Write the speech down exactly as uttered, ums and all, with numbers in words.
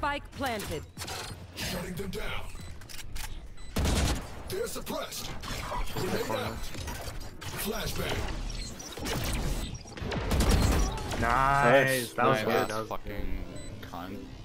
Spike planted. Shutting them down. They're suppressed. Grenade out. Flashbang. Nice. That was Nice. good. That was Fucking cunt.